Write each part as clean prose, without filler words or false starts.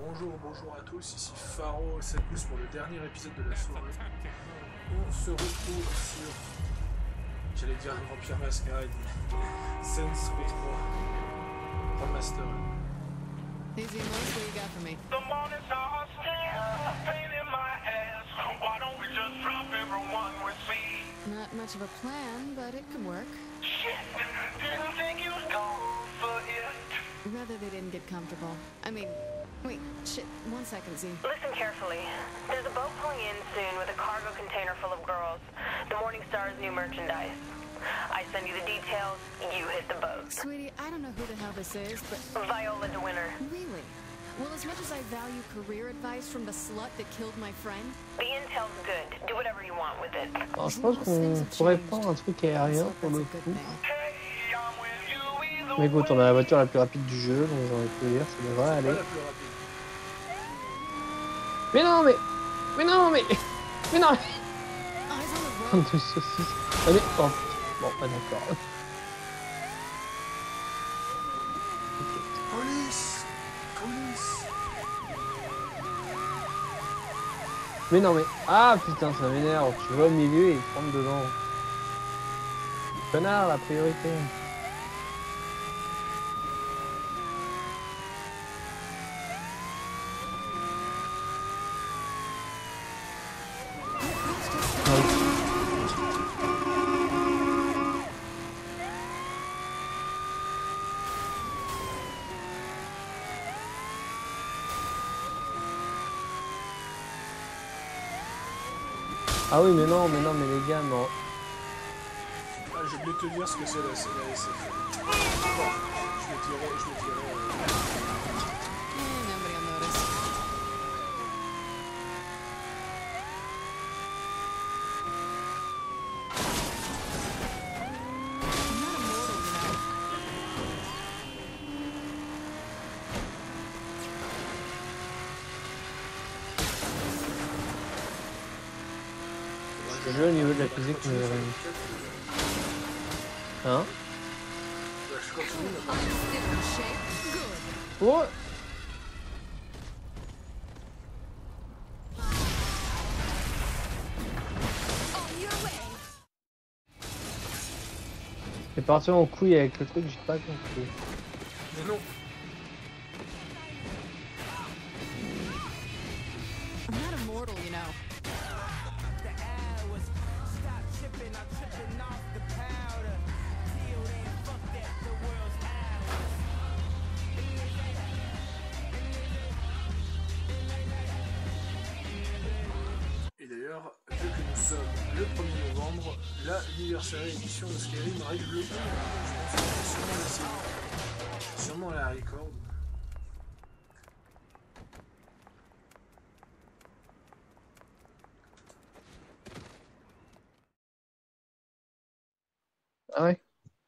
Bonjour à tous, ici Pharo Sapus pour le dernier épisode de la soirée. On se retrouve sur, j'allais dire Vampire Masquerade, Sense Spectre Remastered. Easy, what you got for me? The morning stars, pain in my ass. Why don't we just drop everyone we see? Not much of a plan, but it could work. Shit, didn't think you'd go for it. Rather they didn't get comfortable. I mean, wait, shit, 1 second, Z. Listen carefully. There's a boat pulling in soon with a cargo container full of girls. The Morning Star's new merchandise. I send you the details, you hit the boat. Sweetie, I don't know who the hell this is, but... Viola DeWinter. Really? Well, as much as I value career advice from the slut that killed my friend... The intel's good. Do whatever you want with it. Alors, je pense qu'on pourrait prendre un truc aérien pour le coup. Hey, I'm with you either Mais écoute, on a la voiture la plus rapide du jeu, donc j'ai envie de te dire, ça devrait Pas aller. la plus rapide. Mais non, mais non, mais non. Eyes on the road. De saucisses. Allez, oh. Bon, pas d'accord. Police! Mais non, mais ah putain, ça m'énerve. Tu vas au milieu et il te rentre dedans. Connard, la priorité. Ah oui, mais non, mais les gars, non. Ah, j'ai oublié de te dire ce que c'est la SF. Bon, je le dirai. Nobody will notice. I'm not immortal, you know. Le jeu au niveau de la physique, mais... Hein? Bah, je continue I'm still in shape. Good. Oh! On your way. C'est parti en couille avec le truc, j'ai pas compris. Mais non, I'm not immortal, you know. et d'ailleurs, vu que nous sommes le 1er novembre, l'anniversaire édition de Skyrim arrive le 1er novembre. Je pense que sûrement la série. Sûrement la record. Ah ouais?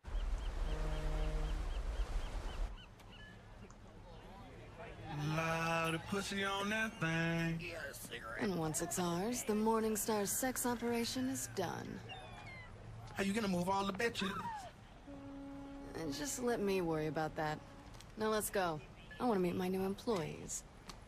Loud pussy on that thing. And once it's ours, the Morning Star's sex operation is done. How you gonna move all the bitches? And just let me worry about that. Now let's go. I want to meet my new employees.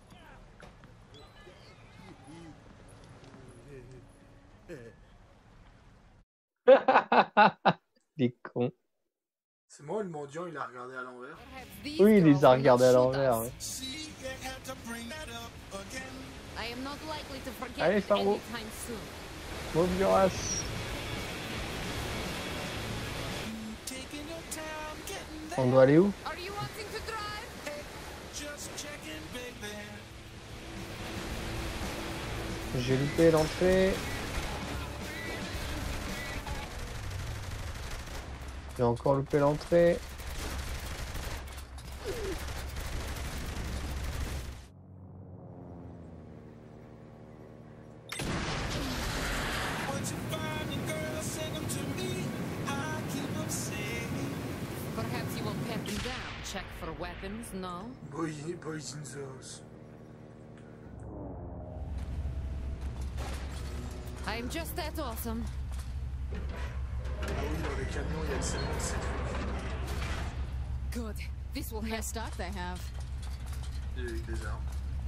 Des cons. C'est moi le mendiant, il a regardé à l'envers. Oui, il les a regardés à l'envers. Ouais. I am not likely to forget Allez, Faro. anytime soon. Move your ass. On doit aller où? Are you wanting to drive? J'ai loupé l'entrée. J'ai encore loupé l'entrée. Perhaps you will pat them down, check for weapons, no? Boys in the house. I'm just that awesome. Ah oui, dans les camions, il y a seulement 7 Good. This will help. Stock they have. des armes.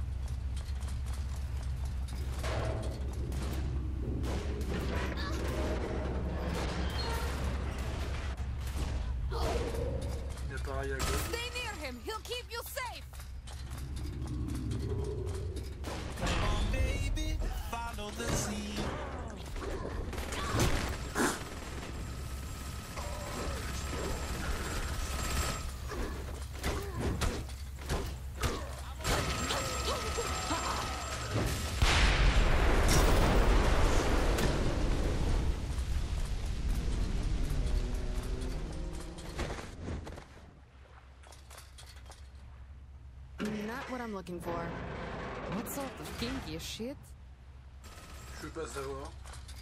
looking for. What sort of kinky shit? Je veux pas savoir.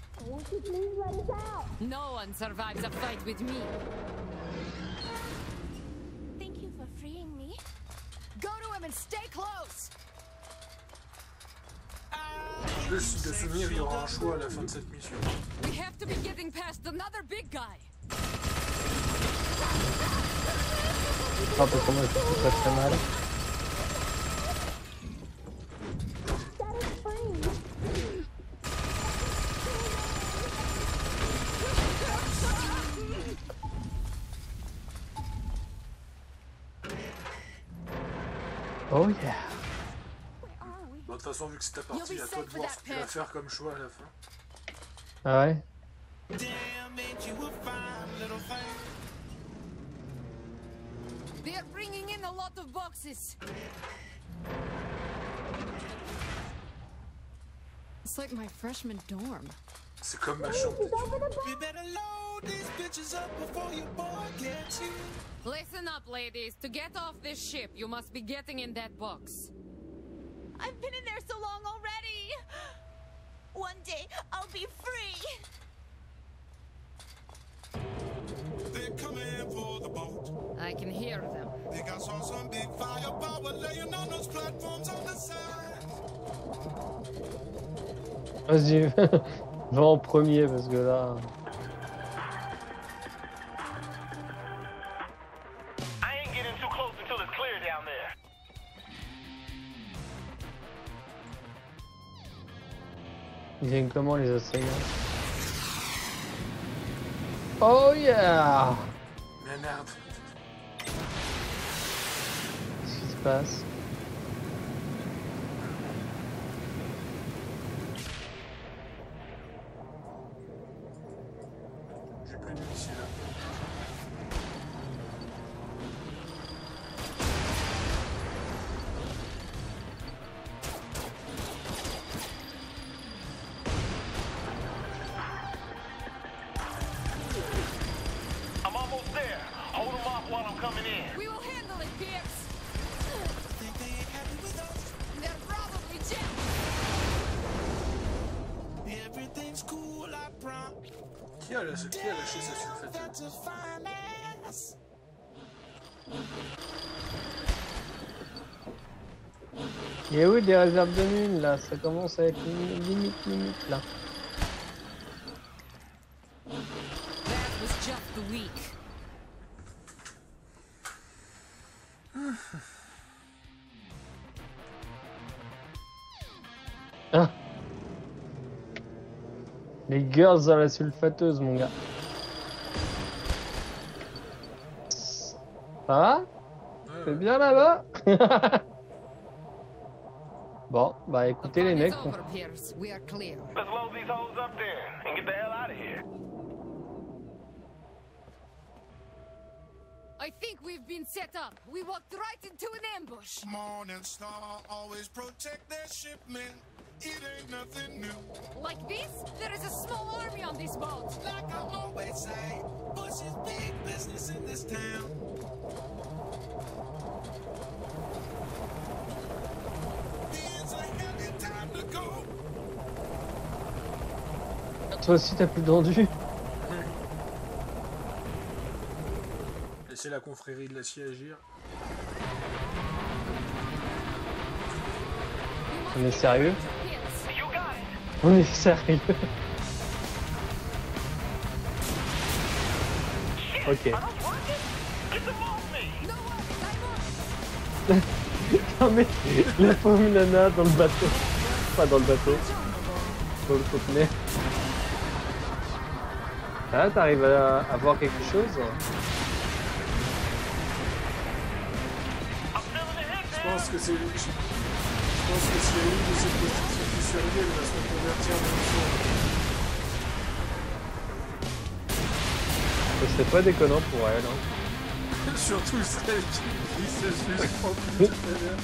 No one survives a fight with me. Thank you for freeing me. Go to him and stay close! En plus, de souvenir, il y aura un choix à la fin de cette mission. We have to be getting past another big guy. Ah, parce que moi, je trouve ça très mal. Oh yeah. Bon, de toute façon, vu que c'est ta partie, à toi de voir ce que tu vas faire comme choix à la fin. Ah ouais. They're bringing in a lot of boxes. It's like my freshman dorm. C'est comme ma chambre. Listen up, ladies. To get off this ship, you must be getting in that box. I've been in there so long already. One day I'll be free. They're coming for the boat. I can hear them. They got some big firepower laying on those platforms on the side. Vas-y, va en premier parce que là. I ain't getting too close until it's clear down there. Ils viennent comment les assaillants? Oh yeah! Mais merde. Qu'est-ce qui se passe? J'ai plus de missiles là. I'm almost there. Hold them off while I'm coming in. We will handle it, Pierce. They're probably jammed. Everything's cool, I promise. Qui a lâché sa sulfate? Il y a où des réserves de mine là? Ça commence à être limite là. That was just the week. Ah. Les girls à la sulfateuse, mon gars. Ça va? C'est bien là-bas? Bon, bah écoutez les mecs. It's over, Pierce. We are clear. Let's load these hoes up there and get the hell out of here. I think we've been set up. We walked right into an ambush. Morning Star always protect their shipment. It ain't nothing new. Like this? There is a small army on this boat. Like I always say, Bush is big business in this town. It's a heavy time to go. Toi aussi t'as plus d'endu. Laissez la confrérie de l'acier agir. On est sérieux? Pierce. You got it. On est sérieux? Ok. Are those working? Get them off me. No worries, I'm on it. Non mais la pauvre nana dans le bateau. Pas dans le bateau. Dans le conteneur. Ah, t'arrives à voir quelque chose? I'm feeling the hit Je now. pense que c'est. Je pense que s'il y a une de ces prostituées qui survit, elle va se reconvertir dans Ce serait pas déconnant pour elle. Hein. le surtout celle qui se suspend plus tout à l'heure.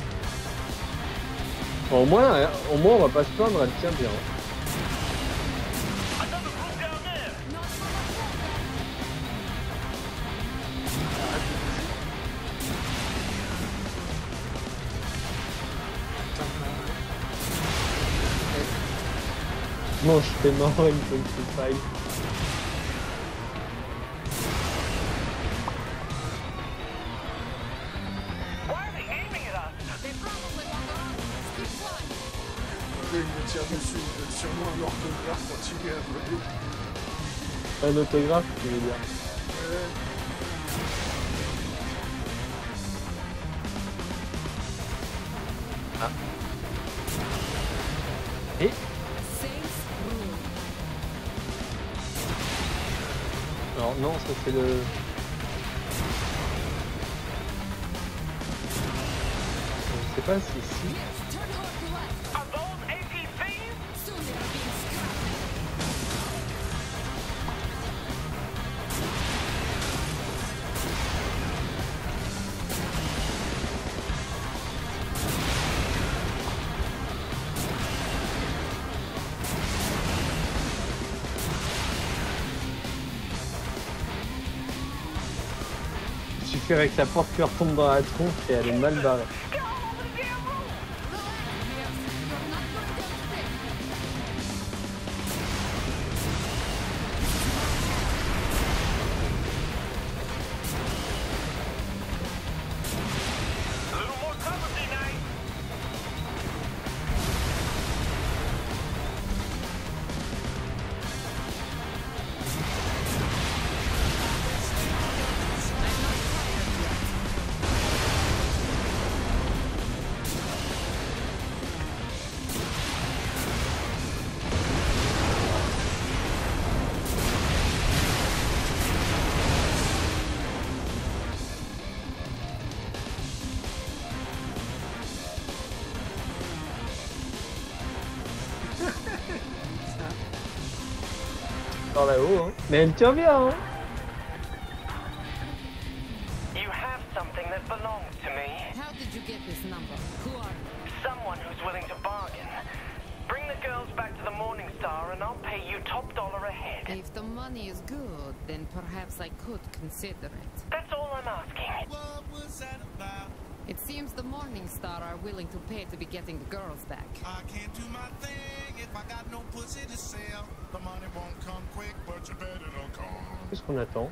Bon, au moins on va pas se plaindre, elle tient bien. Another group down there. Not so much longer. Non, je fais non, il me fait faille. Why are they aiming at us? They probably want to run. Keep flying. Là, il me tire dessus, il donne sûrement un orthographe, continue à voler. Un autographe, tu veux dire. Ouais. Et Saints rule. alors non, ça c'est le... Je sais pas si ici. Yes, turn hard to left. Are those APCs? Soon they are being scrapped. Il suffirait que sa porte lui retombe dans la tronche et elle est mal barrée. Get all over the damn roof! Yes, you're not gonna get sick. A little more cover, D-Night. Par là-haut, hein. Mais elle tient bien, hein. You have something that belongs to me. How did you get this number? Who are you? Someone who's willing to bargain. Bring the girls back to the Morning Star and I'll pay you top dollar a head. If the money is good, then perhaps I could consider it. That's all I'm asking. What was that about? It seems the Morning Star are willing to pay to be getting the girls back. I can't do my thing if I got no pussy to sell. The money won't come quick, but you bet it'll come. Qu'est-ce qu'on attend?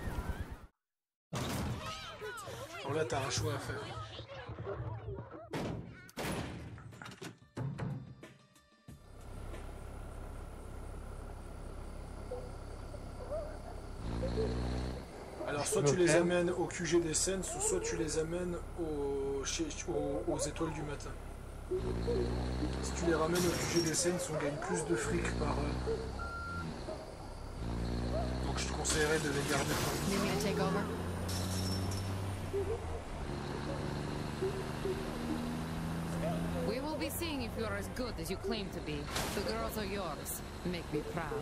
Alors là, t'as un choix à faire. Alors, soit tu les amènes au QG des scènes, soit tu les amènes aux étoiles du matin. Si tu les ramènes au QG des scènes, on gagne plus de fric par... Donc je te conseillerais de les garder pour Need me to take over? We will be seeing if you are as good as you claim to be. The girls are yours. Make me proud.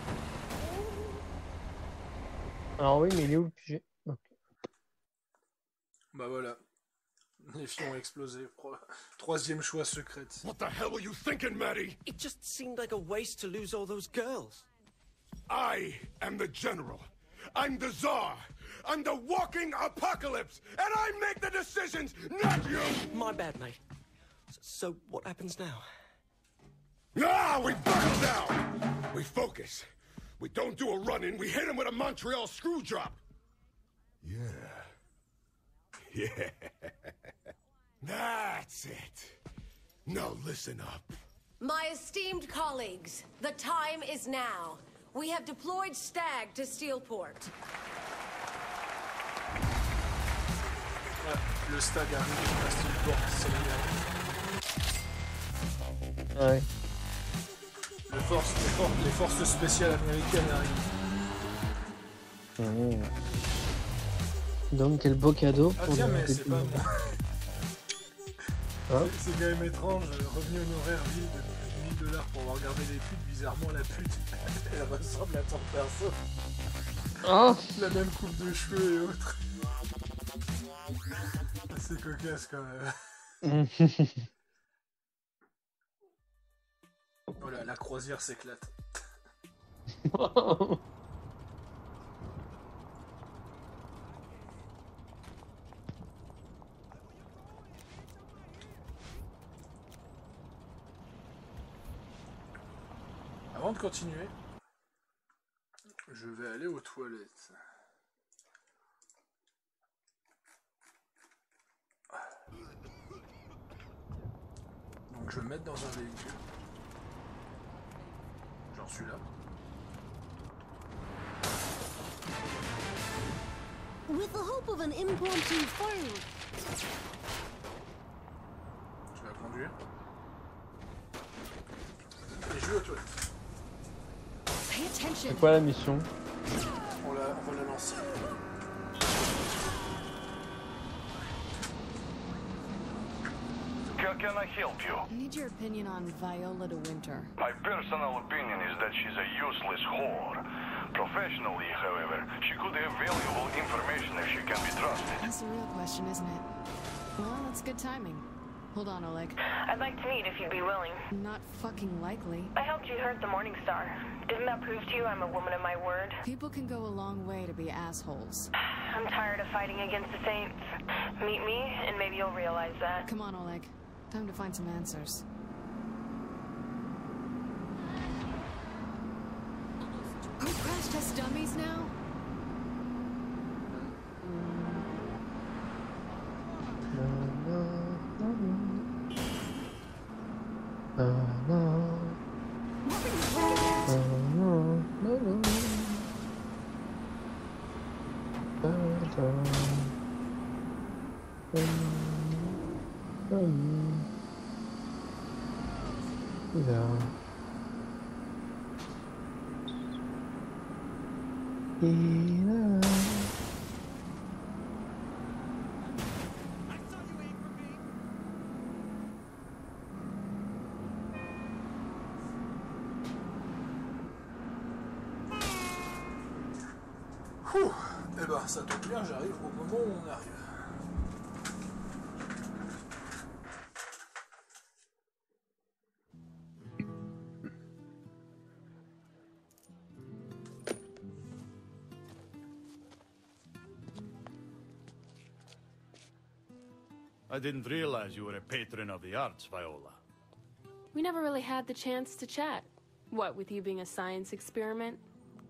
Alors oui, mais il est où le QG? Ok. Bah voilà. Les filles ont explosé. Troisième choix secrète. What the hell were you thinking, Maddie? It just seemed like a waste to lose all those girls. I am the general. I'm the czar. I'm the walking apocalypse. And I make the decisions, not you! My bad, mate. So what happens now? Ah, we buckle down! We focus. We don't do a run-in, we hit him with a Montreal screw drop. Yeah. Yeah. That's it. Now listen up. My esteemed colleagues, the time is now. We have deployed Stag to Steelport. Ouais, le Stag arrive à Steelport, c'est le Ouais. Les forces spéciales américaines arrivent. Mmh. Donc quel beau cadeau Ah pour tiens, le mais début. c'est pas moi. Hein? C'est quand même étrange, revenu honoraire ville de $1000 pour avoir regardé les putes, bizarrement la pute, elle ressemble à ton perso. Oh. La même coupe de cheveux et autres. C'est cocasse quand même. Voilà, la croisière s'éclate. avant de continuer, je vais aller aux toilettes. Donc je vais me mettre dans un véhicule. J'en suis là. With the hope of an impromptu fire. Je vais la conduire. Et je vais aux toilettes. C'est quoi la mission? On va la lancer. How can I help you? I need your opinion on Viola de Winter. My personal opinion is that she's a useless whore. Professionally, however, she could have valuable information if she can be trusted. That's the real question, isn't it? Well, that's good timing. Hold on, Oleg. I'd like to meet if you'd be willing. Not fucking likely. I helped you hurt the Morning Star. Didn't that prove to you I'm a woman of my word? People can go a long way to be assholes. I'm tired of fighting against the Saints. Meet me, and maybe you'll realize that. Come on, Oleg. Time to find some answers. You crash test dummies now? Eh ben, ça tombe bien, j'arrive au moment où on arrive. I didn't realize you were a patron of the arts, Viola. We never really had the chance to chat. What, with you being a science experiment?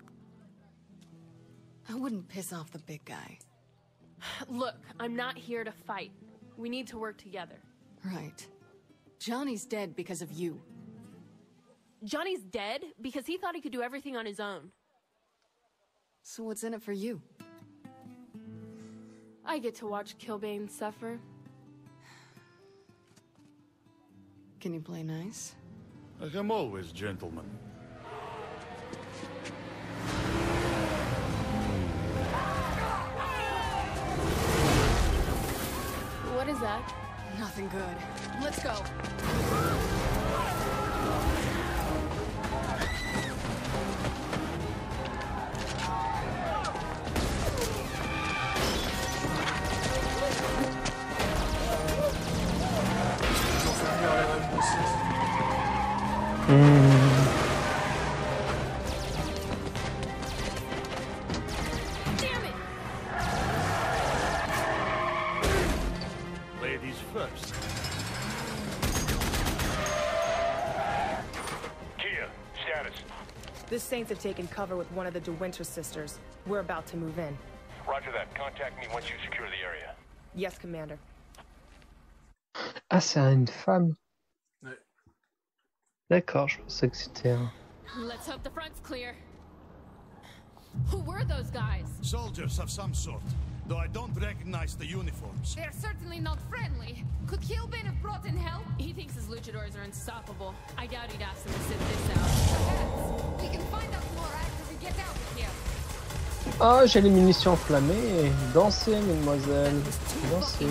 I wouldn't piss off the big guy. Look, I'm not here to fight. We need to work together. Right. Johnny's dead because of you. Johnny's dead because he thought he could do everything on his own. So what's in it for you? I get to watch Killbane suffer. Can you play nice? I'm always gentleman. What is that? Nothing good. Let's go. Damn it! Ladies first. Kia, status. The Saints have taken cover with one of the De Winter sisters. We're about to move in. Roger that. Contact me once you secure the area. Yes, Commander. Ah, c'est une femme. Ouais. D'accord, je pensais que c'était un... Let's hope the front's clear. Who were those guys? Soldiers of some sort, though I don't recognize the uniforms. They're certainly not friendly. Could Killbane have brought in help? He thinks his luchadors are unstoppable. I doubt he'd ask them to sit this out. Perhaps. We can find out more after we get out of here. Oh, j'ai les munitions enflammées. Dansez, mesdemoiselles. Dansez.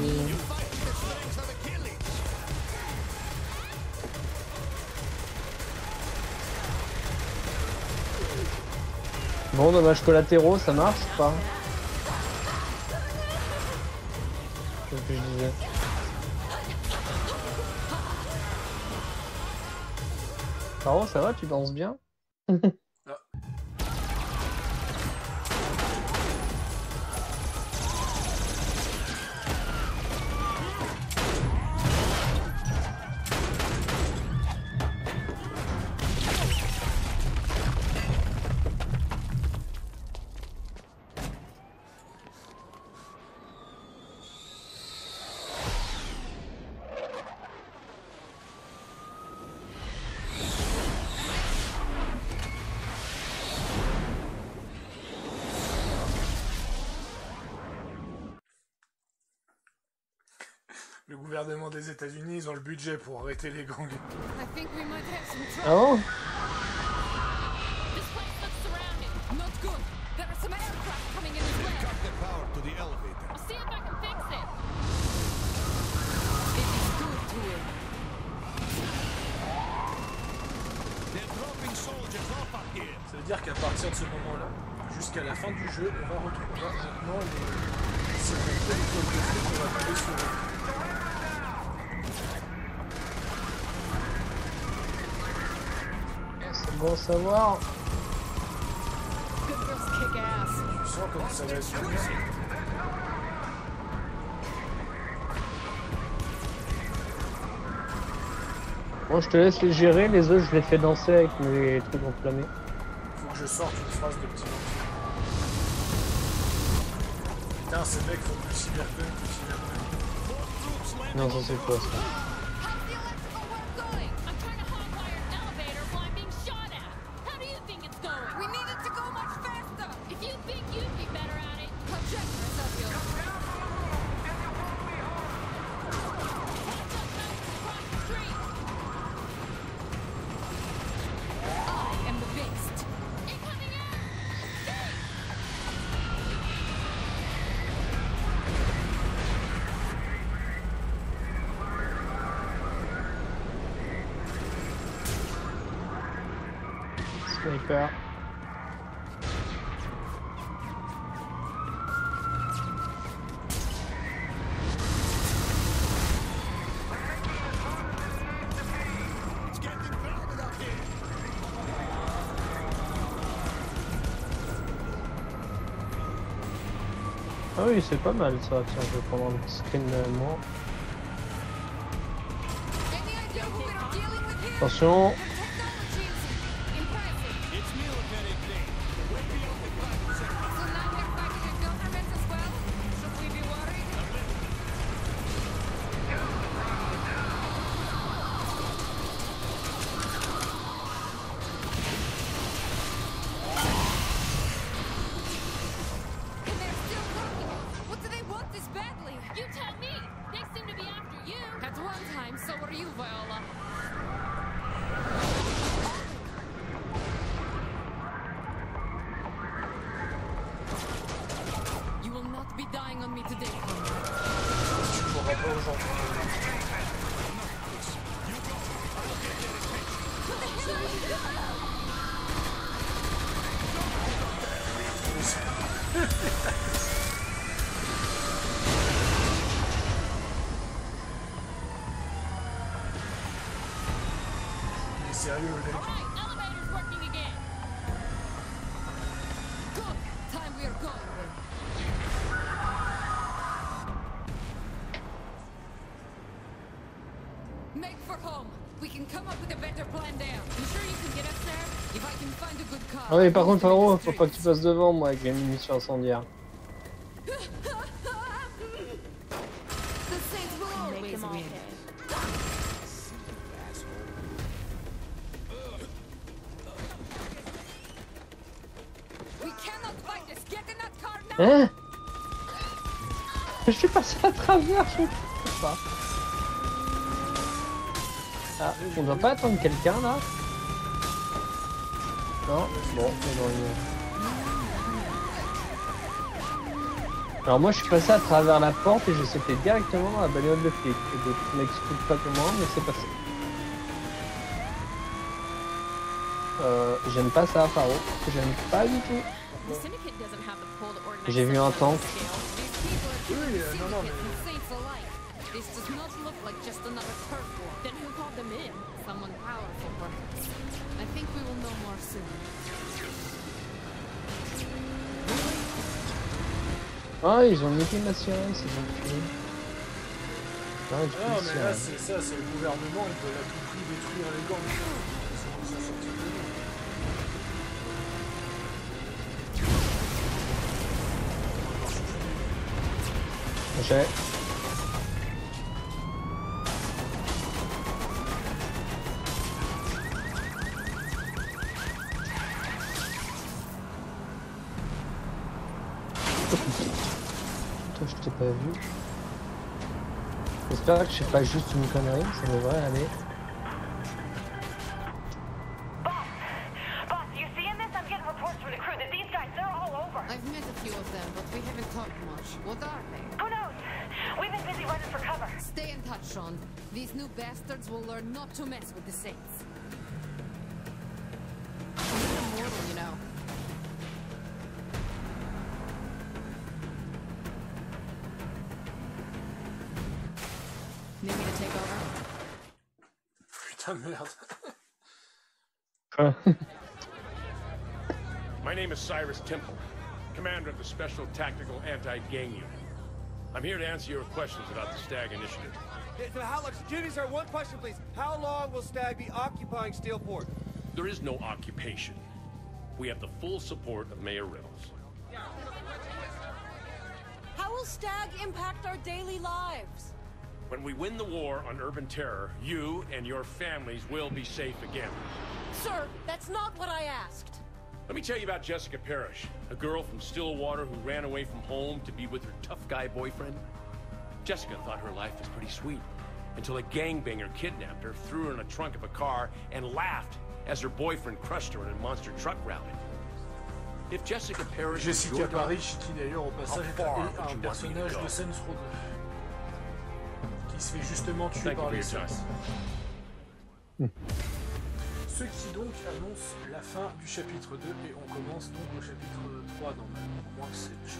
Bon, dommages collatéraux, ça marche ou pas? C'est ce que je disais. Caro, ça va, tu danses bien? gouvernement des États-Unis, ils ont le budget pour arrêter les gangs. I think we might have some Ah trouble. bon? This place looks surrounded. Not good. There are some aircraft coming in as well. Cut the power to the elevator. I'll see if I can fix it. It is good to him. They're dropping soldiers off up here. Ça veut dire qu'à partir de ce moment-là, jusqu'à la fin du jeu, on va retrouver maintenant les séquences de flics qu'on va tomber sur eux. C'est bon à savoir. Good girls kick ass. Tu sens comment ça va être bien. Moi je te laisse les gérer, les autres je les fais danser avec mes trucs enflammés. Faut que je sorte une phrase de petit moment. Putain, ces mecs font plus cyberpunk que cyberpunk. Non, ça c'est quoi ça? How's the electrical work going? I'm trying to hotwire an elevator while I'm being shot at. How do you think it's going? We need it to go much faster. If you think you'd be better at it, come check yourself, yo. I am the beast. Incoming air! Sniper. It's getting crowded up here. Ah oui, c'est pas mal ça. Tiens, je vais prendre un petit screen de moi. Attention. It's military grade. Way beyond the private sector. So now they're fighting the government as well? Should we be worried? And they're still working. What do they want this badly? You tell me. They seem to be after you. At one time, so were you, Viola. You will not be dying on me today, Conrad. Tu pourras pas aujourd'hui. Il est sérieux le mec. Alright, elevator's working again. Good. Time we are going. Make for home. We can come up with a better plan there. You sure you can get us there? If I can find a good car. Ah oui, par contre, Faro, faut pas que tu passes devant moi avec les munitions incendiaires. The Saints will always Make him all win. pay. We cannot fight this. Get in that car now. Hein? Je suis passé à travers, je sais pas. Ah, on doit pas attendre quelqu'un là? Non? Bon, c'est dans le... Alors moi je suis passé à travers la porte et j'ai sauté directement dans la bagnole de flic. Je m'explique pas comment, mais c'est passé. J'aime pas ça, Faro. J'aime pas du tout. The syndicate doesn't have the pull to organize J'ai vu un such on a tank. scale. These people are killing Oui, the non, non, syndicate mais- and Saints alike. This does not look like just another turf war. Then who called them in? Someone powerful, perhaps. I think we will know more soon. Ah, ils ont niqué ma sirène, c'est bon. Ah, Non, mais là, c'est ça, c'est le gouvernement, ils veulent à tout prix détruire les gangs. C'est pour ça sortir de nous. J'ai. Toi, je t'ai pas vu. J'espère que je fais pas juste une connerie, ça devrait aller. Boss, you seeing this? I'm getting reports from the crew that these guys, they're all over. I've met a few of them, but we haven't talked much. What are they? Who knows? We've been busy running for cover. Stay in touch, Sean. These new bastards will learn not to mess with the Saints. You're immortal, you know. Need me to take over? Putain de merde. My name is Cyrus Temple, commander of the Special Tactical Anti-Gang Unit. I'm here to answer your questions about the Stag Initiative. Excuse me, sir, one question, please. How long will Stag be occupying Steelport? There is no occupation. We have the full support of Mayor Reynolds. How will Stag impact our daily lives? When we win the war on urban terror, you and your families will be safe again. Sir, that's not what I asked. Let me tell you about Jessica Parrish, a girl from Stillwater who ran away from home to be with her tough guy boyfriend. Jessica thought her life was pretty sweet, until a gangbanger kidnapped her, threw her in the trunk of a car, and laughed as her boyfriend crushed her in a monster truck rally. If Jessica Parrish Jessica Parrish, qui d'ailleurs au passage est un personnage de Saints Row 2, qui se fait justement tuer par les Saints. Ce qui donc annonce la fin du chapitre 2 et on commence donc au chapitre 3 normalement, au moins que c'est le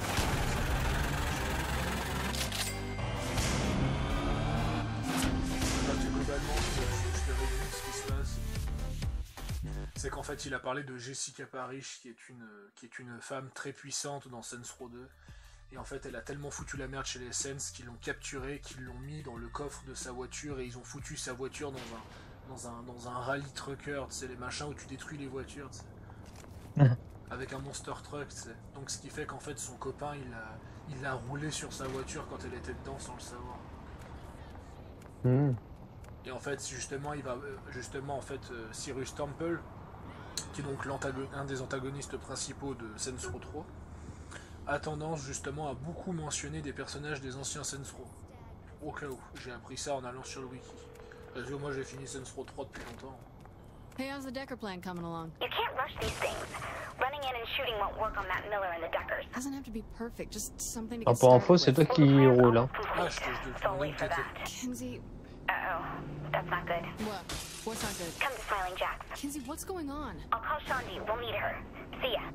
globalement, je te résume ce qui se passe. C'est qu'en fait il a parlé de Jessica Parrish qui est une femme très puissante dans Saints Row 2 et en fait elle a tellement foutu la merde chez les Saints qu'ils l'ont capturée, qu'ils l'ont mis dans le coffre de sa voiture et ils ont foutu sa voiture dans un rallye trucker, tu sais, les machins où tu détruis les voitures, tu sais. Avec un monster truck, tu sais. Donc ce qui fait qu'en fait son copain il l'a roulé sur sa voiture quand elle était dedans sans le savoir. Et en fait justement Cyrus Temple, qui est donc un des antagonistes principaux de Saints Row 3, a tendance justement à beaucoup mentionner des personnages des anciens Saints Row. Au cas où, j'ai appris ça en allant sur le wiki. Parce que moi j'ai fini Saints Row 3 depuis longtemps. Hey, how's the Decker plan coming along? You can't rush these things. Running in and shooting won't work on Matt Miller and the Deckers. Doesn't have to be perfect, just something to Ah, get pour info, started c'est toi with. qui roule, hein. Ah, je te Don't wait for that. Kinsey, Uh-oh, that's not good. what? What's not good? Come to Smiling Jack's. Kinsey, what's going on? I'll call Shaundi. We'll meet her. See ya.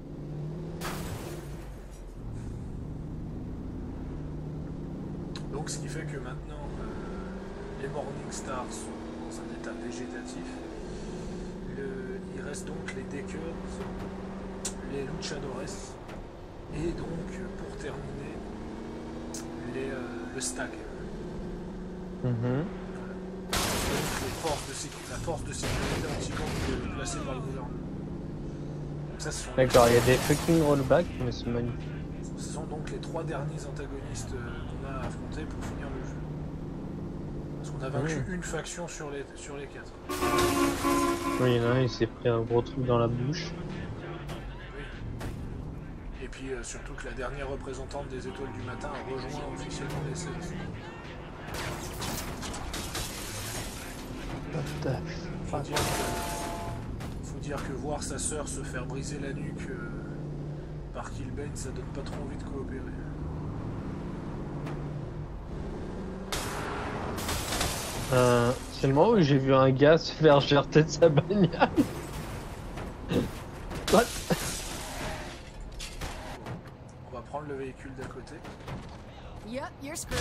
Donc ce qui fait que maintenant les Morning Stars sont dans un état végétatif. Il reste donc les Deckers, les Luchadores et donc pour terminer le Stag. Donc, la force de sécurité anti-gang placée par le gouvernement. D'accord, il y a des fucking rollbacks, mais c'est magnifique. Ce sont donc les 3 derniers antagonistes qu'on a affrontés pour finir le jeu. Parce qu'on a vaincu une faction sur les 4. Oui, il y en a un, il s'est pris un gros truc dans la bouche. Oui. Et puis surtout que la dernière représentante des Étoiles du Matin a rejoint officiellement les Saints. Faut dire que voir sa sœur se faire briser la nuque par Killbane, ça donne pas trop envie de coopérer. C'est le moment où j'ai vu un gars se faire jeter de sa bagnole. What? On va prendre le véhicule d'à côté. Yep, you're screwed.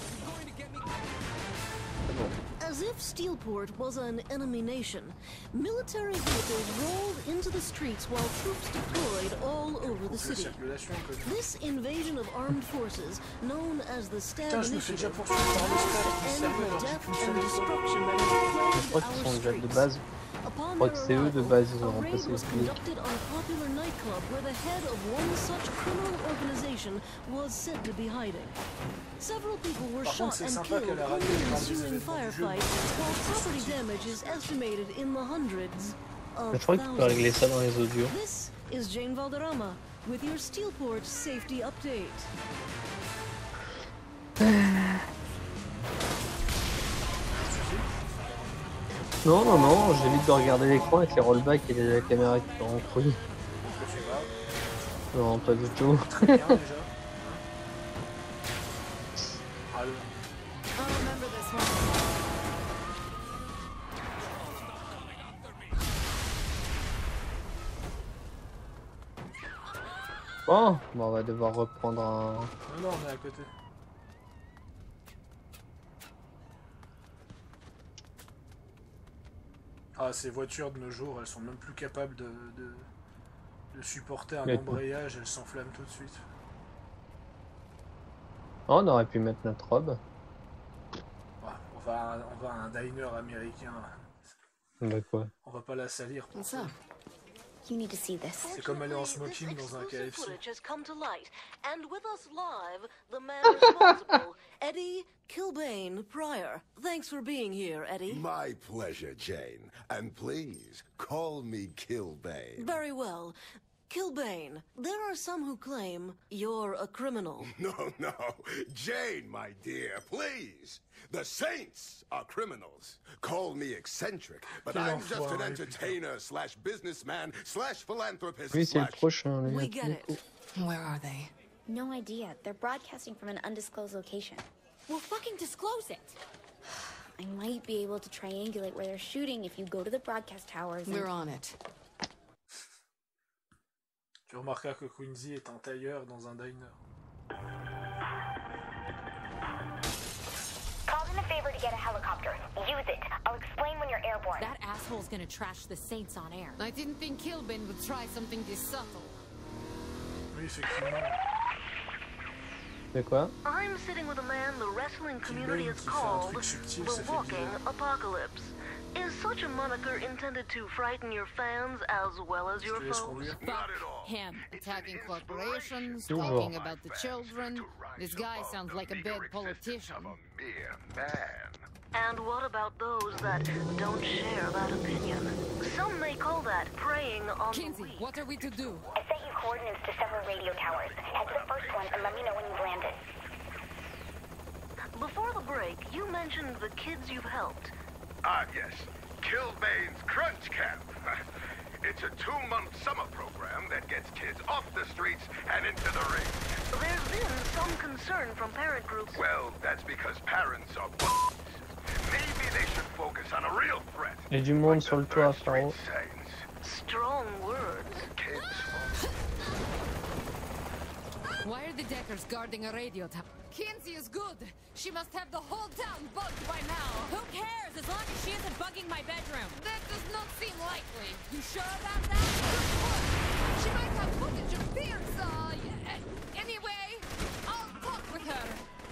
As if Steelport was an enemy nation, military vehicles rolled into the streets while troops deployed all over the city. This invasion of armed forces, known as the Stag Initiative, aims to end the death and destruction that has plagued our streets. Upon their arrival, a raid was conducted on a popular nightclub where the head of one such criminal organization was said to be hiding. Several people were shot and killed in the ensuing firefight, while property damage is estimated in the hundreds of Je crois que tu peux régler ça dans les audios. This is Jane Valderrama with your Steelport safety update. Non, non, non, j'évite de regarder l'écran avec les rollbacks et la caméra qui part en couille. Non, pas du tout. Très bien déjà. Allez. Bon, on va devoir reprendre un... Non, on est à côté. Ah, ces voitures de nos jours, elles sont même plus capables de supporter un embrayage, elles s'enflamment tout de suite. Oh, on aurait pu mettre notre robe. Ouais, on va à un diner américain. Bah quoi? On va pas la salir pour ça. You need to see this. C'est comme aller en smoking dans un KFC. Has come to light, and with us live, the man responsible, Eddie Kilbane Pryor. Thanks for being here, Eddie. My pleasure, Jane. And please, call me Kilbane. Very well. Kilbane, there are some who claim you're a criminal. No, no. Jane, my dear, please. The Saints are criminals. Call me eccentric, but I'm just an entertainer slash businessman slash philanthropist. Oui, c'est le prochain. We get it. Where are they? No idea. They're broadcasting from an undisclosed location. Well, fucking disclose it. I might be able to triangulate where they're shooting if you go to the broadcast towers. We're on it. Tu remarqueras que Quincy est un tailleur dans un diner. Call in a favor to get a helicopter. Use it. I'll explain when you're airborne. That asshole's gonna trash the Saints on air. I didn't think Kilbane would try something this subtle. Oui, effectivement. C'est quoi? I'm sitting with a man the wrestling community has called the Walking Apocalypse. Is such a moniker intended to frighten your fans as well as your foes? Not at all. Him attacking corporations, talking about the children. This guy sounds like a bad politician. And what about those that don't share that opinion? Some may call that preying on Kinsey, the weak. what are we to do? I sent you coordinates to several radio towers. Head to the first one and let me know when you've landed. Before the break, you mentioned the kids you've helped. Ah, yes. Kilbane's Crunch Camp. It's a 2-month summer program that gets kids off the streets and into the ring. There's been some concern from parent groups. Well, that's because parents are Maybe they should focus on a real threat. Il y a du monde sur le toit, Faro. Strong words. Kids. Why are the Deckers guarding a radio tower? Kinsey is good. She must have the whole town bugged by now. Who cares, as long as she isn't bugging my bedroom? That does not seem likely. You sure about that? Good point. She might have footage of Pierce, anyway, I'll talk with her.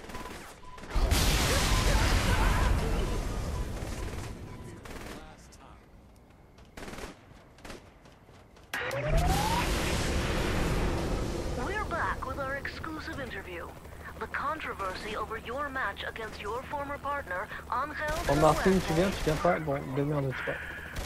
We're back with our exclusive interview. The controversy over your match against your former partner, Angel. Oh, Martin, tu viens pas? Bon, démerde-toi.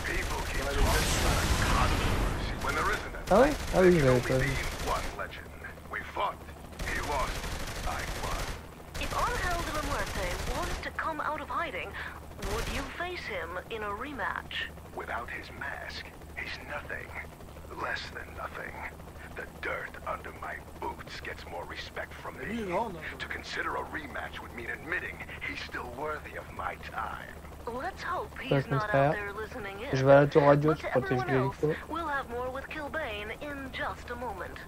Ah ouais? Ah oui, j'avais pas vu. We fought. He lost. I won. If Angel de la Muerte wants to come out of hiding, would you face him in a rematch? Without his mask, he's nothing. Less than nothing. The dirt under my boots gets more respect from me. To consider a rematch would mean admitting he's still worthy of my time. Let's hope he's not out there listening in. Je vais à la tour radio, tu But protèges everyone else, l'hélico. we'll have more with Kilbane in just a moment.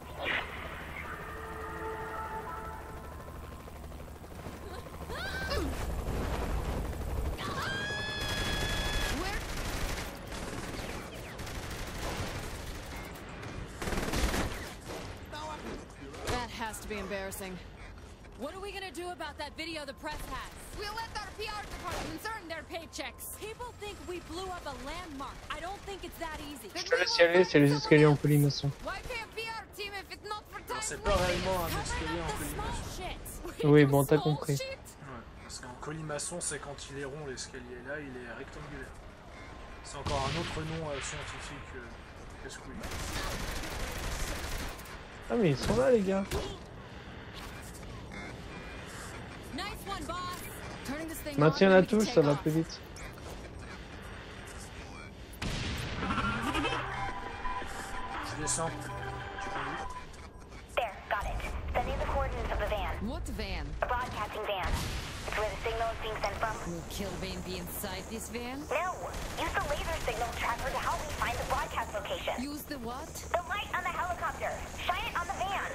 That has to be embarrassing. What are we gonna do about that video the press has? We'll let our PR departments earn their paychecks. People think we blew up a landmark. I don't think it's that easy. Je te laisse y aller, c'est les escaliers en colimaçon. Why pay a PR team if it's not for time? C'est pas réellement un escalier en colimaçon. Oui, bon, t'as compris. Ouais, parce qu'en colimaçon, c'est quand il est rond l'escalier. Là, il est rectangulaire. C'est encore un autre nom scientifique. Qu'est-ce que oui. Ah mais ils sont là les gars. Nice one, boss. Turning this thing Maintiens on, la we can touche, take ça va off. plus vite. descends. There, got it. Sending the coordinates of the van. What van? A broadcasting van. It's where the signal is being sent from. Will Killbane be inside this van? No! Use the laser signal tracker to help me find the broadcast location. Use the what? The light on the helicopter. Shine it on the van.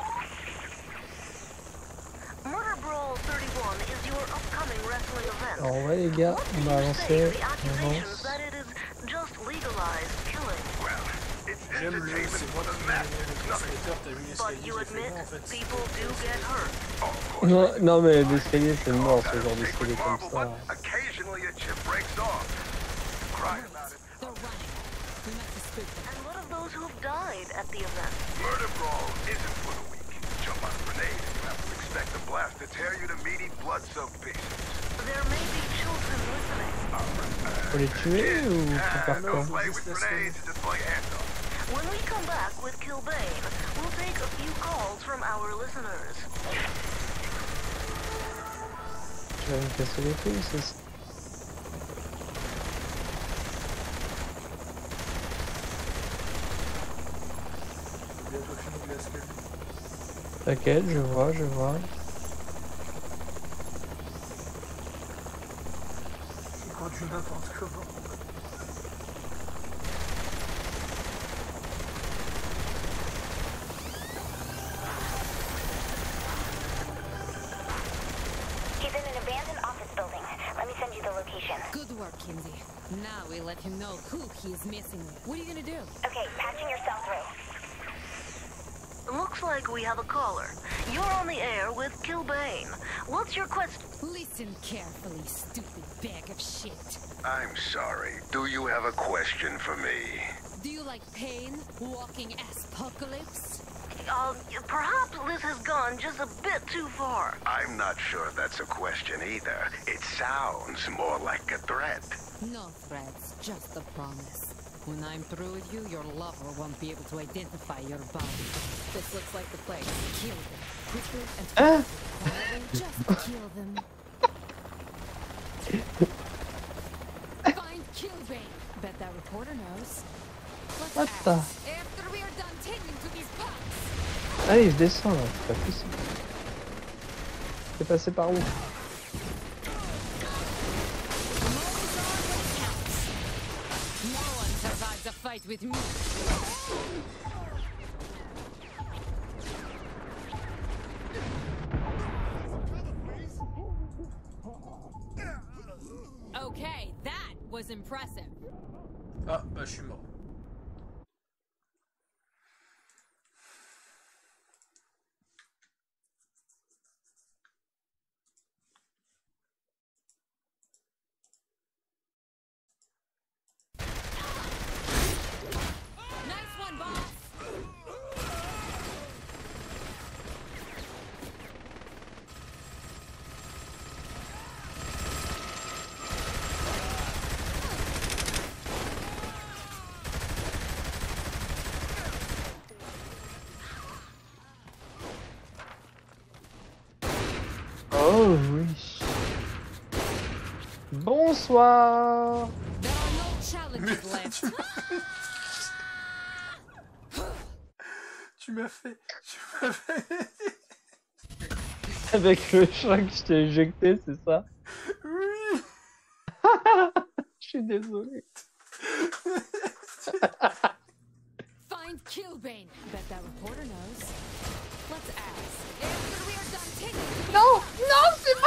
Murder Brawl 31 is your upcoming wrestling event. Alors ouais les gars, on va avancer. On avance. That it is just legalized killing. J'aime le c'est moi qui mets l'escalator, t'as vu l'escalier, j'ai fait non en fait. People do get hurt. Non, non mais l'escalier c'est mort ce genre d'escalier comme ça. Occasionally a chip breaks off. Cry about it. They're running. We must have spooked them. And what of those who've died at the event? Murder Brawl isn't for the weak. Jump on a grenade and you have to expect the blast to tear you to meaty, blood-soaked pieces. There may be children listening. Faut les tuer ou faut faire quoi? Play with grenades and just play hands-off. When we come back with Killbane, we'll take a few calls from our listeners. Tu vas me casser les couilles, c'est ça. T'inquiète, je vois, je vois. Il conduit n'importe comment. He's in an abandoned office building. Let me send you the location. Good work, Kinsey. Now we let him know who he is messing with. What are you gonna do? Okay, patching yourself through. Looks like we have a caller. You're on the air with Killbane. What's your question? Listen carefully, stupid bag of shit. I'm sorry. Do you have a question for me? Do you like pain? Walking apocalypse? Perhaps Liz has gone just a bit too far. I'm not sure that's a question either. It sounds more like a threat. No threats, just a promise. When I'm through with you, your lover won't be able to identify your body. This looks like the place. Kill them. Quickly and quickly. Just kill them. Find Killbane. Bet that reporter knows. What the? After we are done tending to these pups. Allez, je descends là, c'est pas possible. C'est passé par où? A fight with me. Okay, that was impressive. Ah, bah je suis mort. Oh oui. Bonsoir. Tu m'as fait. Avec le chat que je t'ai éjecté, c'est ça? Oui. Je suis désolé. Find Killbane. Bet that reporter knows. Let's ask. After we are done taking. Non, non,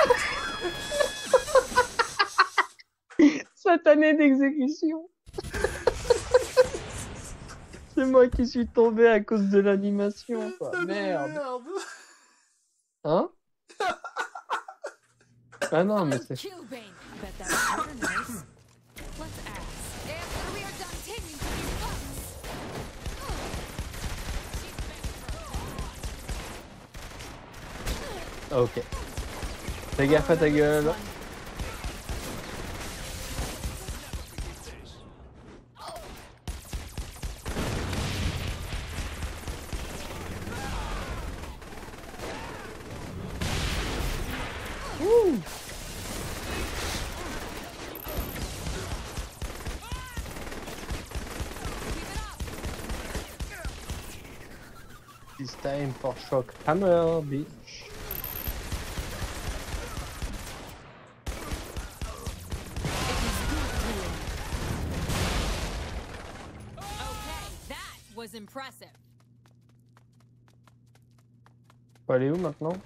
c'est pas. Satané d'exécution. C'est moi qui suis tombé à cause de l'animation, quoi. Merde. Hein? Ah non, mais c'est... Ok. Fais gaffe à ta gueule. is time for shock hammer, bitch. Okay, that was impressive. Faut aller où maintenant?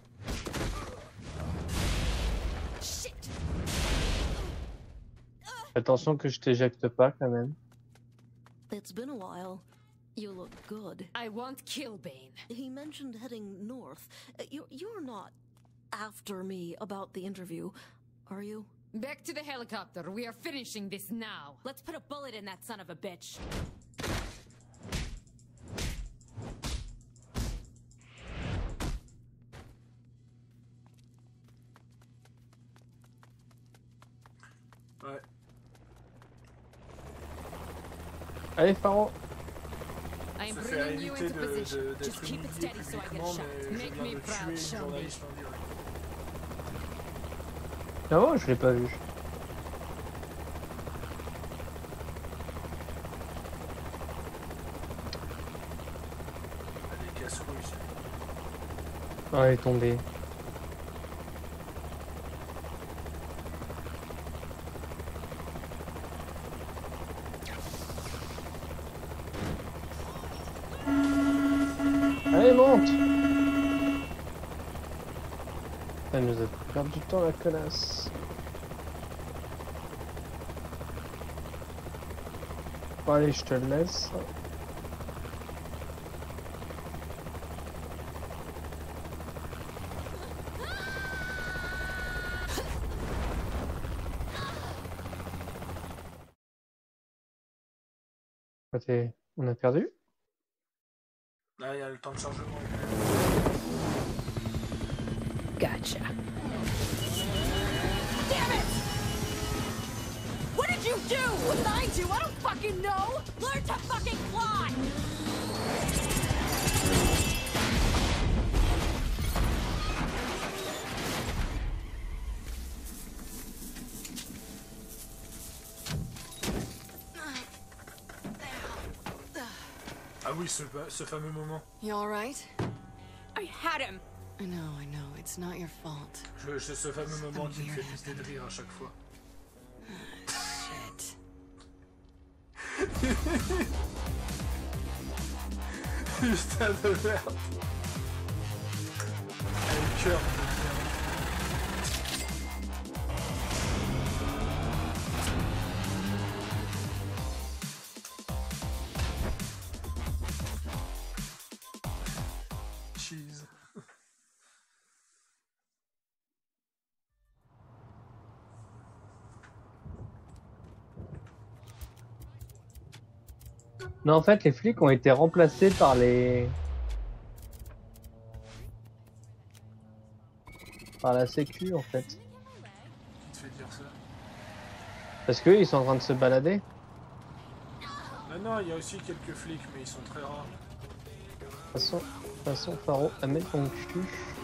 Attention que je t'éjecte pas quand même. It's been a while. You look good. I want Killbane. He mentioned heading north. You're not after me about the interview, are you? Back to the helicopter. We are finishing this now. Let's put a bullet in that son of a bitch. Ouais. Allez, Faro. I'm bringing you into position. Just keep it steady so I get shot. Make me proud, Shelby. Non, je l'ai pas vu. Allez, casse-couilles. Ah, elle est tombée. Allez, monte! Elle nous a perdu du temps, la connasse. Bon, allez, je te le laisse. Attends, on a perdu? Là, il y a le temps de chargement. Gotcha. Damn it! What did you do? What did I do? I don't fucking know! Learn to fucking fly! Ah oui, ce fameux moment. You alright? I had him! I know, it's not your fault. Ce fameux moment qui me fait pisser de rire à chaque fois. Shit. Putain de merde. Le cœur. Cheese. Non, en fait, les flics ont été remplacés par par la sécu, en fait. Qui te fait dire ça? Parce qu'eux, ils sont en train de se balader. Non, il y a aussi quelques flics, mais ils sont très rares. De toute façon, Faro, à mettre ton cul.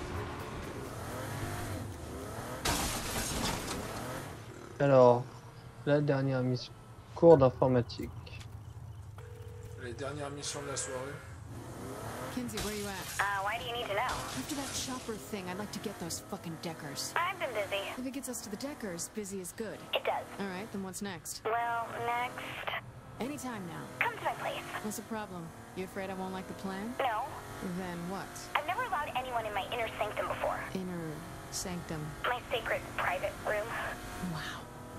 Alors, la dernière mission. Cours d'informatique. Les dernières missions de la soirée. Kinsey, where you at? Why do you need to know? After that chopper thing, I'd like to get those fucking Deckers. I've been busy. If it gets us to the Deckers, busy is good. It does. Alright, then what's next? Well, next... Anytime now. Come to my place. What's the problem? You afraid I won't like the plan? No. Then what? I've never allowed anyone in my inner sanctum before. Inner sanctum. My sacred private room. Wow.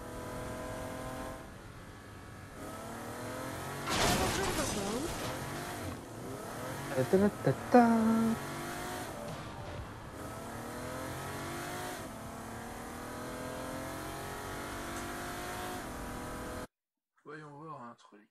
Voyons voir un truc.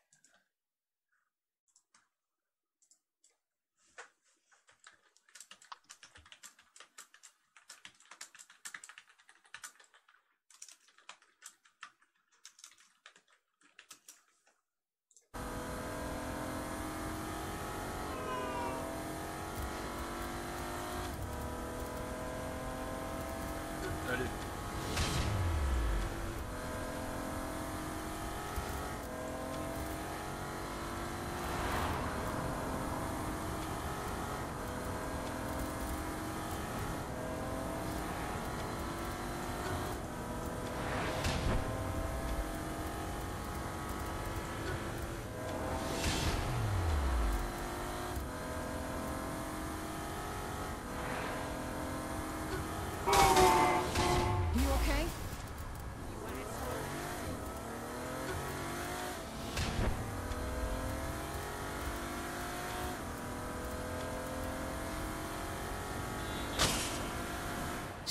Allez.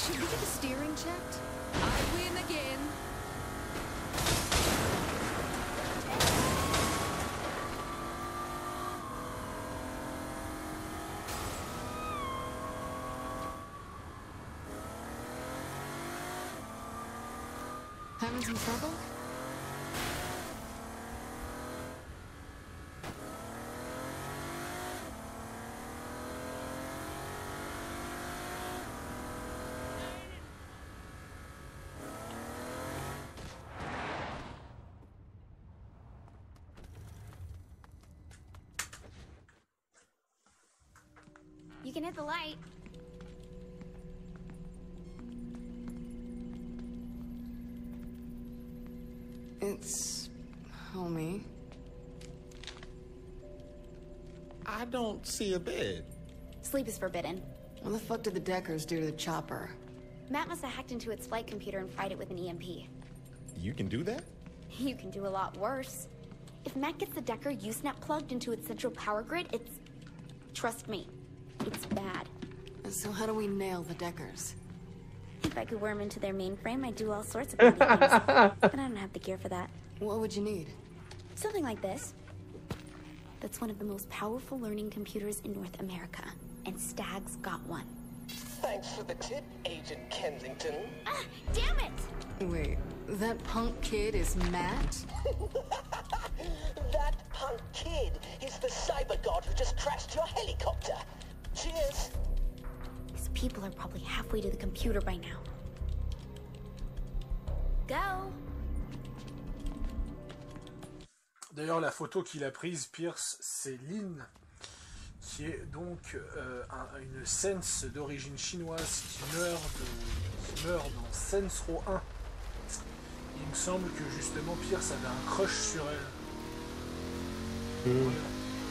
Should we get the steering checked? I win again. Having some trouble? You can hit the light. It's... homey. I don't see a bed. Sleep is forbidden. What the fuck did the Deckers do to the chopper? Matt must have hacked into its flight computer and fried it with an EMP. You can do that? You can do a lot worse. If Matt gets the Decker Usenet plugged into its central power grid, it's... Trust me, it's bad. So how do we nail the Deckers? If I could worm into their mainframe, I'd do all sorts of bloody things. But I don't have the gear for that. What would you need? Something like this. That's one of the most powerful learning computers in North America. And Stag's got one. Thanks for the tip, Agent Kensington. Ah, damn it! Wait, that punk kid is Matt? That punk kid is the cyber god who just crashed your helicopter. Cheers. These people are probably halfway to the computer by now. Go! D'ailleurs, la photo qu'il a prise, Pierce, c'est Lin, qui est donc une sense d'origine chinoise qui meurt dans Saints Row 1. Il me semble que justement Pierce avait un crush sur elle. Voilà.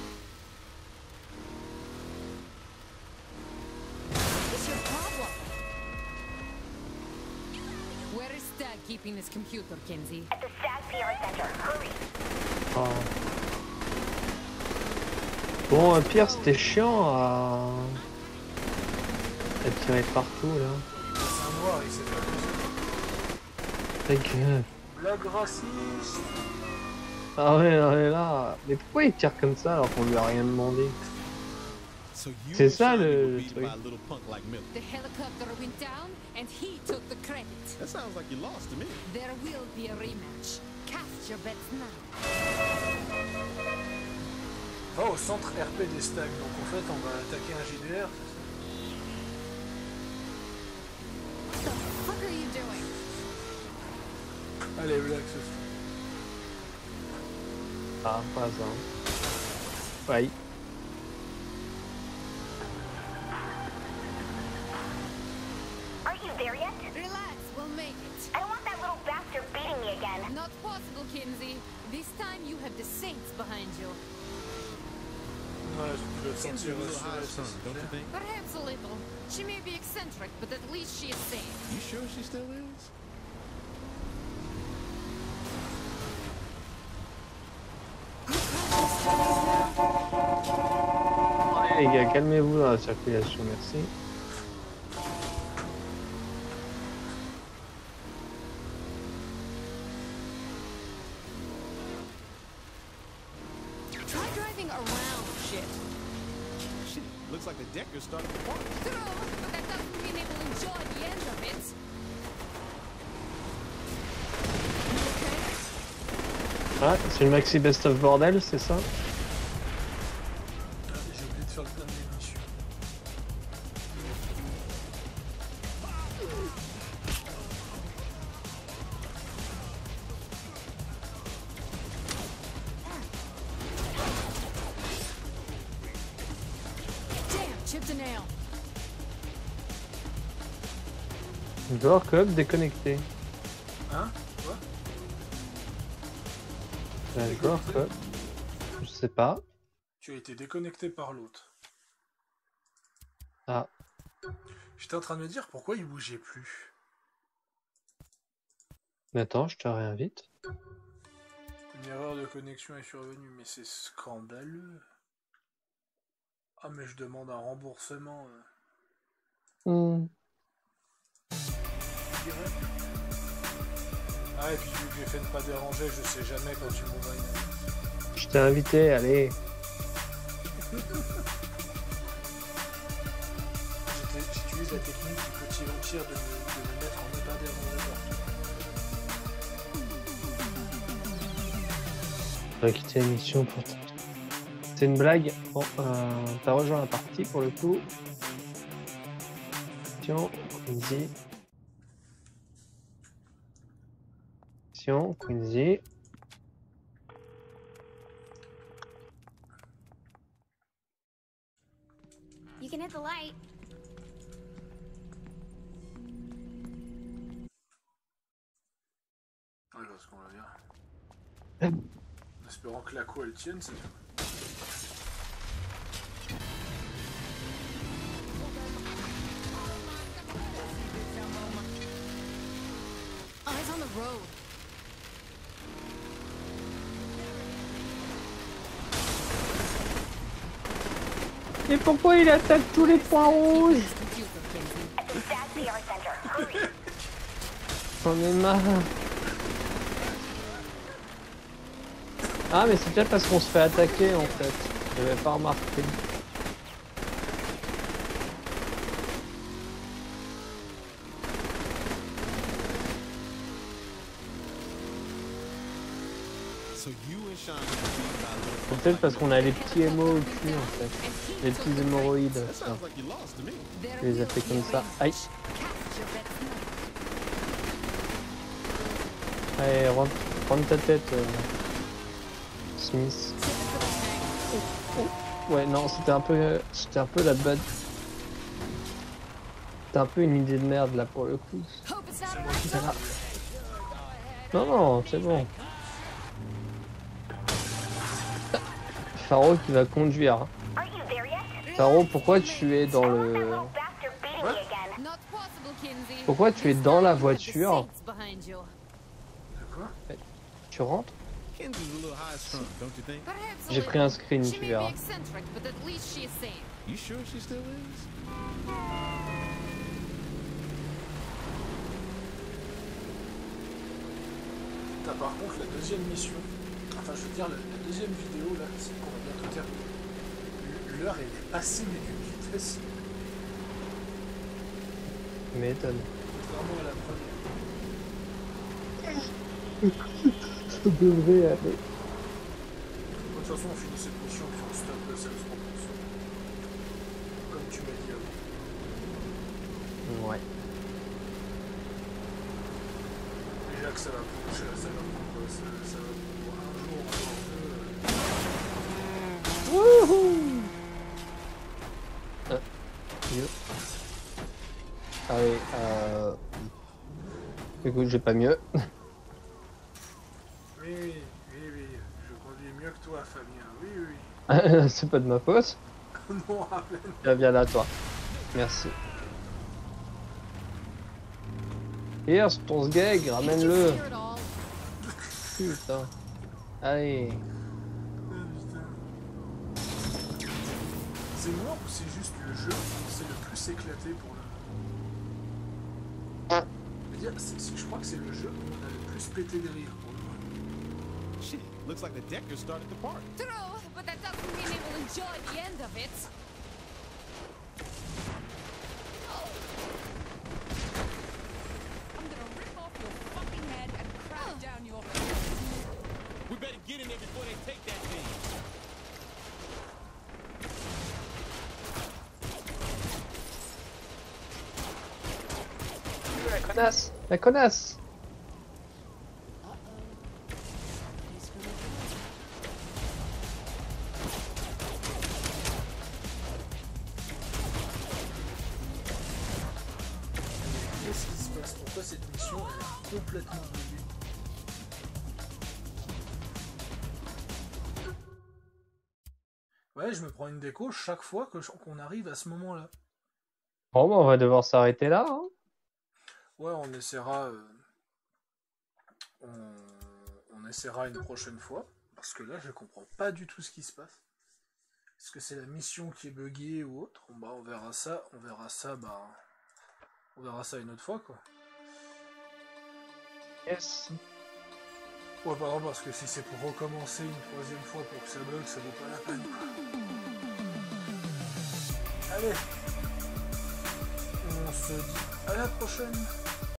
Where is Stag keeping his computer, Kenzie? At the Stag PR Center. Hurry! Oh. Bon, Pierre, c'était chiant à tirer partout là. C'est un noir, il s'est fait Ta gueule. Blague raciste. Ah ouais, on est là. Mais pourquoi il tire comme ça alors qu'on lui a rien demandé? C'est ça le truc. The helicopter went down and he took the credit. That sounds like you lost to me. There will be a rematch. Cast your bets now. Va au centre RP des Stags, donc en fait on va attaquer un JDR. What the fuck are you doing? Allez, relax. Ah, pas ça. Ouais. Aren't you there yet? Relax, we'll make it. I don't want that little bastard beating me again. Not possible, Kinsey. This time you have the Saints behind you. Ouais, je peux le sentir. Perhaps a little. She may be eccentric, but at least she is sane. You sure she still is? Allez les gars, calmez-vous dans la circulation, merci. Try driving around shit. Shit, looks like the Deckers started the party. True, but that doesn't mean they will enjoy the end of it. Ah, c'est une maxi best of bordel, c'est ça? J'ai oublié de faire le plein de munitions. Damn, chipped a nail. Joueur coop déconnecté. Hein? Quoi? Joueur coop. Je sais pas. Tu as été déconnecté par l'autre. Ah. J'étais en train de me dire pourquoi il bougeait plus. Mais attends, je te réinvite. Une erreur de connexion est survenue, mais c'est scandaleux. Ah mais je demande un remboursement. dirais. Ah, et puis vu que j'ai fait ne pas déranger, je sais jamais quand tu m'envoies une invite. Je t'ai invité, allez. J'utilise la technique du petit vampire de me mettre en ne pas déranger. On va quitter l'émission pour... C'est une blague. Bon, t'as rejoint la partie pour le coup. Quincy. Quincy. You can hit the light. Ouais, parce qu'on va bien. En espérant que la co elle tienne, c'est tout. Eyes on the road. Et pourquoi il attaque tous les points rouges? J'en ai marre. Ah mais c'est peut-être parce qu'on se fait attaquer en fait. J'avais pas remarqué. Peut-être parce qu'on a les petits émaux au cul en fait. Les petits hémorroïdes. Ça. Je les ai fait comme ça. Aïe. Allez, rentre ta tête, Smith. Ouais, non, c'était un peu la bad. C'était un peu une idée de merde là pour le coup. Non, non, c'est bon. Faro qui va conduire. Faro, pourquoi tu es dans le... Pourquoi tu es dans la voiture? Tu rentres? J'ai pris un screen, tu verras. T'as par contre la deuxième mission. Enfin, je veux dire, la deuxième vidéo, là, c'est qu'on va bientôt terminer. L'heure, elle est passée, mais d'une vitesse. Tu m'étonnes. Contrairement à la première. Ça devrait aller. De toute façon, on finit cette mission, puis on stoppe le sales promotion. Comme tu m'as dit avant. Ouais. Déjà que ça va prendre, ça va prendre un jour, Wouhou! Mieux. Allez, écoute, j'ai pas mieux. Oui, je conduis mieux que toi, Fabien, oui. C'est pas de ma faute. Non, à peine. Viens là, toi. Merci. Hier, ton sgeg, ramène-le. Putain. Allez. C'est moi ou c'est juste le jeu qui s'est le plus éclaté pour le... Je crois que c'est le jeu où on a le plus pété de rire pour le moment. Shit, looks like the Deckers started the party. True, but that doesn't mean they will enjoy the end of it. I'm gonna rip off your fucking head and crack down your head. We better get in there before they take that thing. La connasse! La connasse! Qu'est-ce qui se passe? Pourquoi cette mission elle est complètement buggée? Ouais, je me prends une déco chaque fois qu'on arrive à ce moment-là. Bon, bah, on va devoir s'arrêter là. Hein. Ouais, on essaiera... On essaiera une prochaine fois. Parce que là, je comprends pas du tout ce qui se passe. Est-ce que c'est la mission qui est buggée ou autre? Bah, on verra ça une autre fois, quoi. Yes. Ouais, pardon, parce que si c'est pour recommencer une troisième fois pour que ça bug, ça vaut pas la peine. Allez, on se dit à la prochaine.